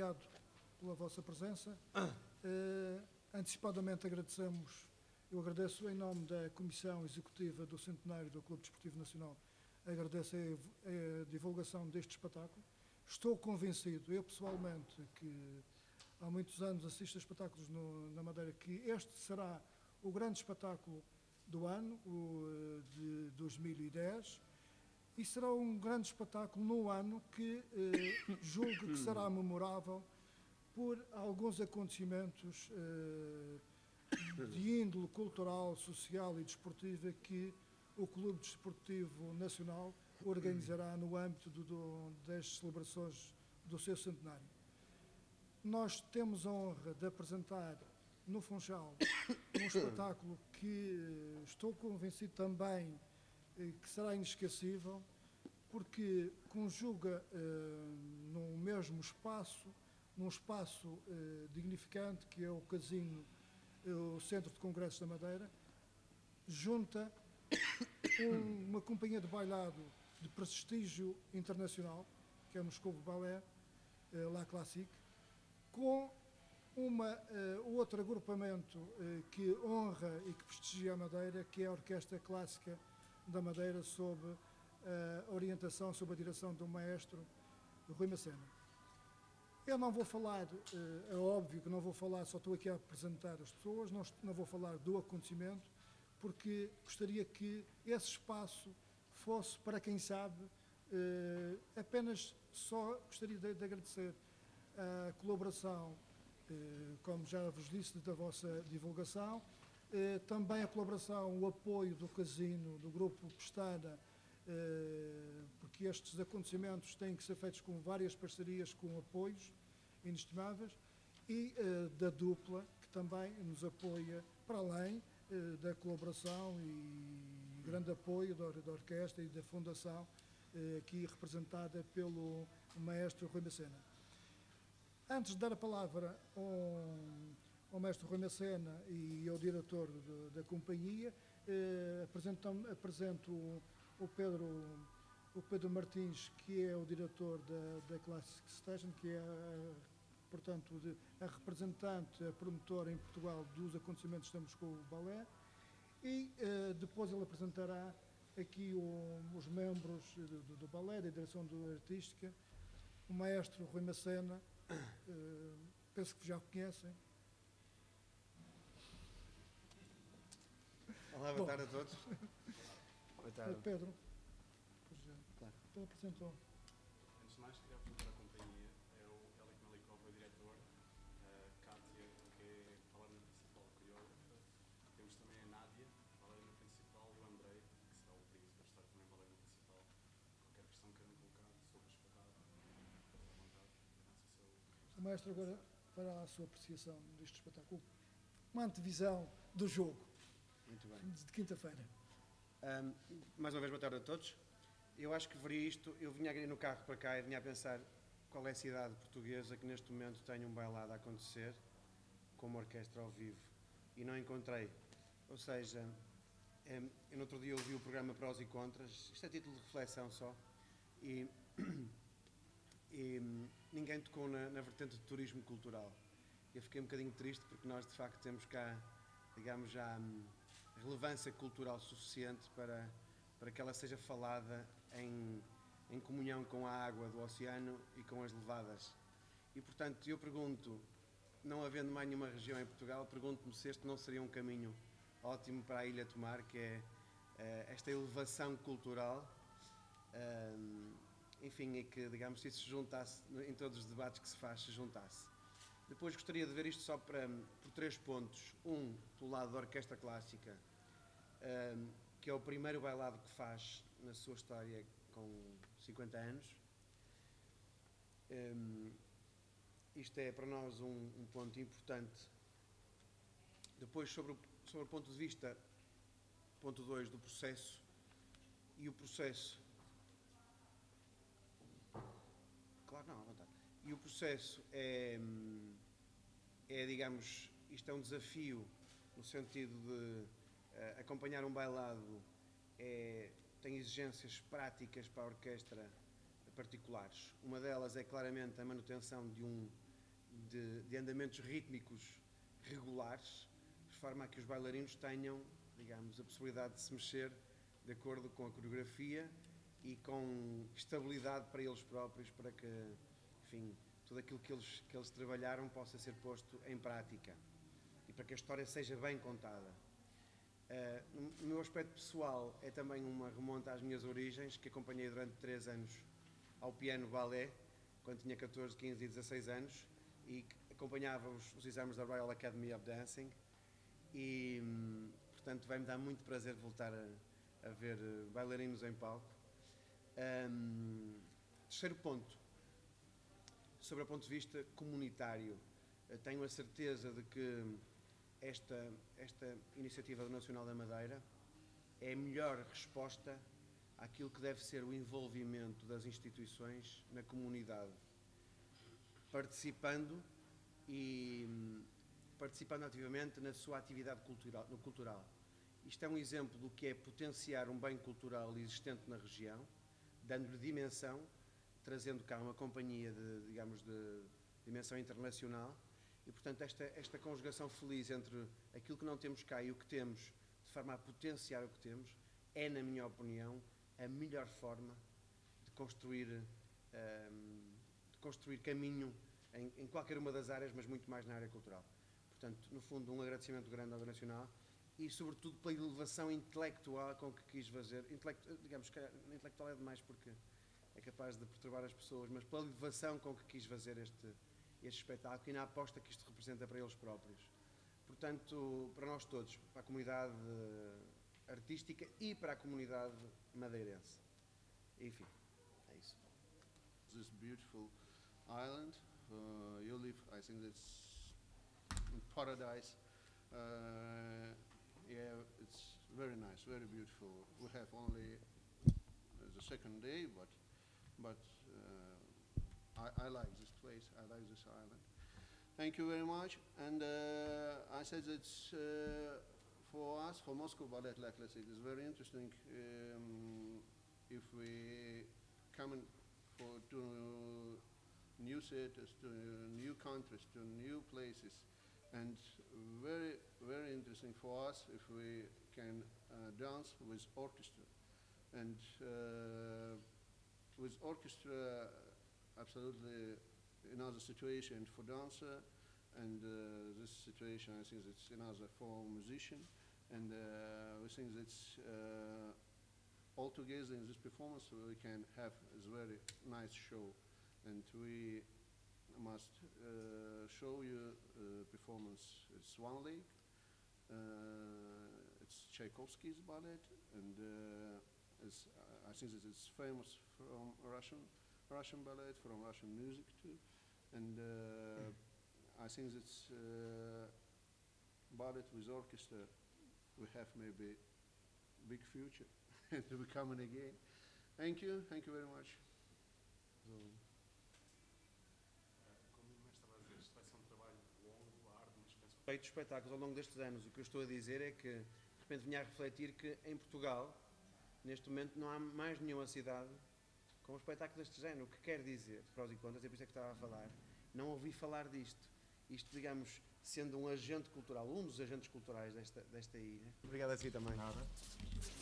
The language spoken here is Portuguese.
obrigado pela vossa presença. Antecipadamente eu agradeço em nome da Comissão Executiva do Centenário do Clube Desportivo Nacional, agradeço a divulgação deste espetáculo. Estou convencido, eu pessoalmente, que há muitos anos assisto a espetáculos na Madeira, que este será o grande espetáculo do ano, o de 2010, e será um grande espetáculo no ano que julgo que será memorável por alguns acontecimentos de índole cultural, social e desportiva que o Clube Desportivo Nacional organizará no âmbito das celebrações do seu centenário. Nós temos a honra de apresentar no Funchal um espetáculo que estou convencido também que será inesquecível, porque conjuga num mesmo espaço, num espaço dignificante, que é o Casino, o Centro de Congressos da Madeira, junta uma companhia de bailado de prestígio internacional, que é o Moscovo Ballet, La Classique, com outro agrupamento que honra e que prestigia a Madeira, que é a Orquestra Clássica da Madeira, sob a orientação, sob a direção do maestro Rui Macena. Eu não vou falar, é óbvio que não vou falar, só estou aqui a apresentar as pessoas, não vou falar do acontecimento, porque gostaria que esse espaço fosse, para quem sabe, apenas só gostaria de agradecer a colaboração, como já vos disse, da vossa divulgação, também a colaboração, o apoio do Casino, do Grupo Pestana, porque estes acontecimentos têm que ser feitos com várias parcerias, com apoios inestimáveis, e da dupla, que também nos apoia, para além da colaboração e grande apoio da orquestra e da fundação, aqui representada pelo maestro Rui Macena. Antes de dar a palavra ao mestre Rui Macena e ao diretor da companhia, apresento o Pedro Martins, que é o diretor da Classic Station, que é, portanto, a representante, a promotora em Portugal dos acontecimentos que estamos com o balé, e depois ele apresentará aqui os membros do balé, da direção artística, o maestro Rui Macena, penso que já o conhecem. Olá, boa tarde a todos. Boa tarde. Pedro, Claro. Ele apresentou. Antes de mais, queria apresentar a companhia. É o Elik Melikov, o diretor, a Kátia, que é a bailarina principal, coreógrafa. Temos também a Nádia, a bailarina principal, e o Andrei, que será o príncipe, vai estar também a bailarina principal. Qualquer questão que queiram colocar sobre o espetáculo, à vontade. O maestro agora fará a sua apreciação deste espetáculo, uma antevisão do jogo. Muito bem. De quinta-feira. Mais uma vez, boa tarde a todos. Eu acho que veria isto, eu vinha no carro para cá e vinha a pensar qual é a cidade portuguesa que neste momento tem um bailado a acontecer com uma orquestra ao vivo, e não encontrei. Ou seja, eu no outro dia ouvi o programa Prós e Contras, isto é título de reflexão só, e ninguém tocou na vertente de turismo cultural. Eu fiquei um bocadinho triste porque nós de facto temos cá, digamos, já relevância cultural suficiente para que ela seja falada em comunhão com a água do oceano e com as levadas. E, portanto, eu pergunto, não havendo mais nenhuma região em Portugal, pergunto-me se este não seria um caminho ótimo para a ilha tomar, que é esta elevação cultural, enfim, e que, digamos, se isso se juntasse, em todos os debates que se faz, se juntasse. Depois gostaria de ver isto só por 3 pontos. Um, pelo lado da Orquestra Clássica, que é o primeiro bailado que faz na sua história com 50 anos. Isto é para nós um ponto importante. Depois, sobre o ponto de vista, ponto 2, do processo, e o processo... Claro, não, à vontade. E o processo é, digamos, isto é um desafio no sentido de acompanhar um bailado, tem exigências práticas para a orquestra particulares. Uma delas é claramente a manutenção de um de andamentos rítmicos regulares, de forma a que os bailarinos tenham, digamos, a possibilidade de se mexer de acordo com a coreografia e com estabilidade para eles próprios, para que, enfim, tudo aquilo que eles trabalharam possa ser posto em prática e para que a história seja bem contada. No meu aspecto pessoal, é também uma remonta às minhas origens, que acompanhei durante 3 anos ao piano balé, quando tinha 14, 15 e 16 anos, e acompanhava os exames da Royal Academy of Dancing, e, portanto, vai-me dar muito prazer voltar a ver bailarinos em palco. Terceiro ponto, sobre o ponto de vista comunitário, tenho a certeza de que esta iniciativa do Nacional da Madeira é a melhor resposta àquilo que deve ser o envolvimento das instituições na comunidade, participando ativamente na sua atividade cultural. Isto é um exemplo do que é potenciar um bem cultural existente na região, dando-lhe dimensão, trazendo cá uma companhia de dimensão internacional. E, portanto, esta conjugação feliz entre aquilo que não temos cá e o que temos, de forma a potenciar o que temos, é, na minha opinião, a melhor forma de construir caminho em qualquer uma das áreas, mas muito mais na área cultural. Portanto, no fundo, um agradecimento grande ao Nacional e, sobretudo, pela elevação intelectual com que quis fazer. Digamos que intelectual é demais porque é capaz de perturbar as pessoas, mas pela elevação com que quis fazer este espetáculo e na aposta que isto representa para eles próprios. Portanto, para nós todos, para a comunidade artística e para a comunidade madeirense. Enfim, é isso. This beautiful island, you live, I think it's in paradise. Yeah, it's very nice, very beautiful. We have only the second day, but I like this place. I like this island. Thank you very much. And I said that for us, for Moscow Ballet, like let's say, it is very interesting if we come to new cities, to new countries, to new places, and very, very interesting for us if we can dance with orchestra. And with orchestra, absolutely another situation for dancer, and this situation, I think it's another for musician, and we think that all together in this performance we can have a very nice show, and we must show you performance. It's One Leg, it's Tchaikovsky's ballet, and I think that it's famous from Russian ballet, from Russian music too, and I think that ballet with orchestra we have maybe big future to be coming again. Thank you very much. Como o mestre estava a dizer, isto vai ser um trabalho longo, árduo, mas penso que... Feito espetáculos ao longo destes anos, o que eu estou a dizer é que, de repente, vinha a refletir que em Portugal, neste momento, não há mais nenhuma cidade com um espetáculo deste género. O que quer dizer, prós e contras, é por isso é que estava a falar, não ouvi falar disto. Isto, digamos, sendo um agente cultural, um dos agentes culturais desta ilha. Obrigado a si também. Nada.